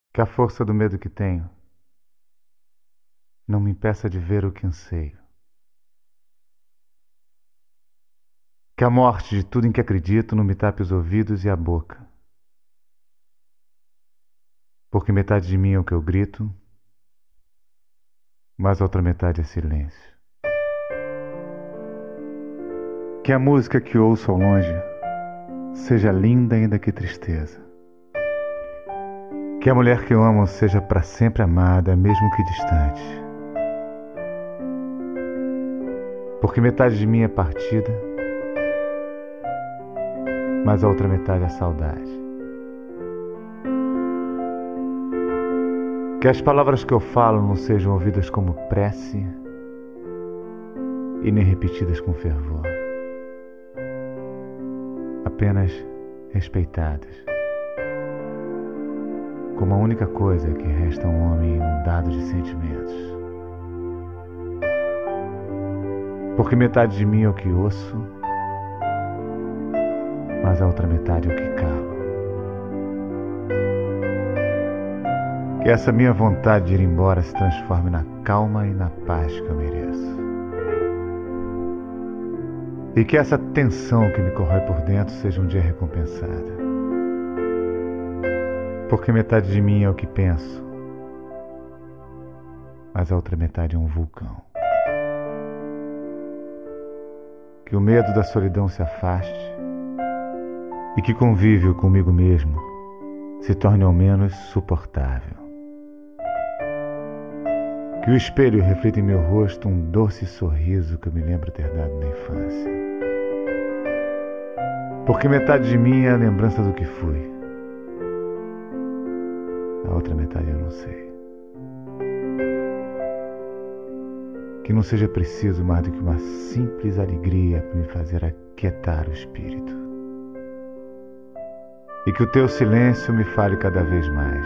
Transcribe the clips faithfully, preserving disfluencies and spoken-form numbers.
Que a força do medo que tenho não me impeça de ver o que anseio. Que a morte de tudo em que acredito não me tape os ouvidos e a boca. Porque metade de mim é o que eu grito, mas a outra metade é silêncio. Que a música que ouço ao longe seja linda ainda que tristeza. Que a mulher que eu amo seja para sempre amada, mesmo que distante. Porque metade de mim é partida, mas a outra metade é saudade. Que as palavras que eu falo não sejam ouvidas como prece e nem repetidas com fervor, apenas respeitadas, como a única coisa que resta a um homem inundado de sentimentos. Porque metade de mim é o que ouço, mas a outra metade é o que calo. Que essa minha vontade de ir embora se transforme na calma e na paz que eu mereço. E que essa tensão que me corrói por dentro seja um dia recompensada. Porque metade de mim é o que penso, mas a outra metade é um vulcão. Que o medo da solidão se afaste e que convívio comigo mesmo se torne ao menos suportável. Que o espelho reflita em meu rosto um doce sorriso que eu me lembro ter dado na infância. Porque metade de mim é a lembrança do que fui, a outra metade eu não sei. Que não seja preciso mais do que uma simples alegria para me fazer aquietar o espírito. E que o teu silêncio me fale cada vez mais.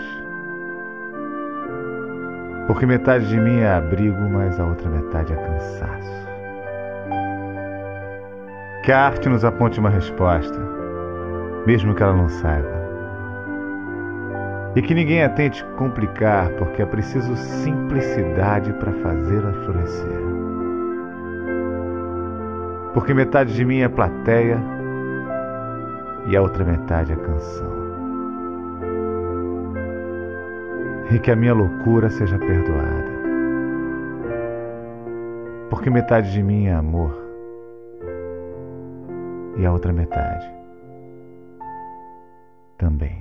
Porque metade de mim é abrigo, mas a outra metade é cansaço. Que a arte nos aponte uma resposta, mesmo que ela não saiba. E que ninguém a tente complicar, porque é preciso simplicidade para fazê-la florescer. Porque metade de mim é plateia e a outra metade é canção. E que a minha loucura seja perdoada. Porque metade de mim é amor e a outra metade também.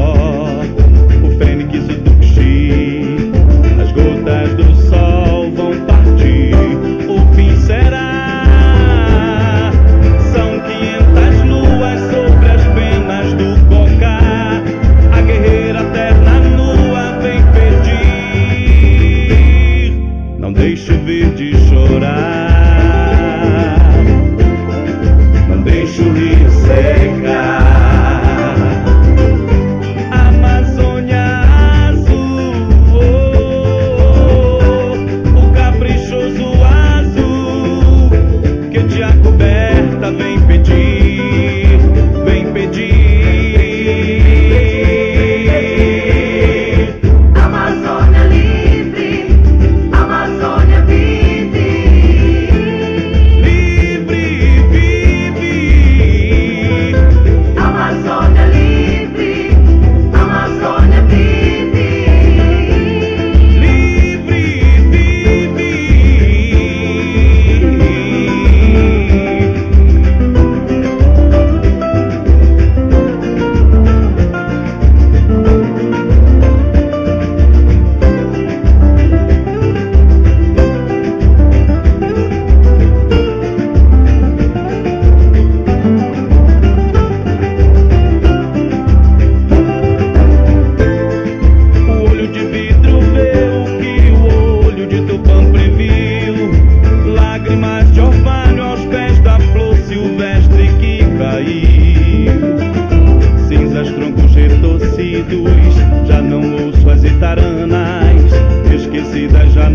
O fênix, o tuxi, as gotas do sol vão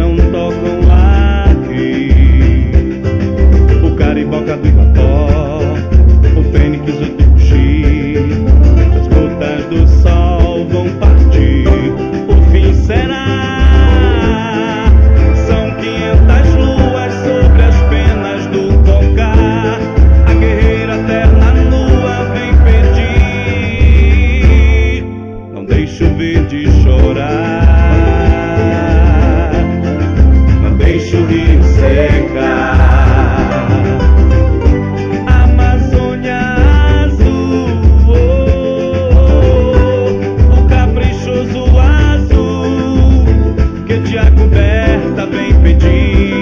não tocam aqui. O cariboca do Ibapó, o fênix do Tuxi, as gotas do sol vão partir, o fim será. São quinhentas luas sobre as penas do Cocá, a guerreira eterna nua vem pedir. Não deixe o verde chorar, não deixe o rio secar. Amazônia azul, oh, o caprichoso azul que te a coberta vem pedir.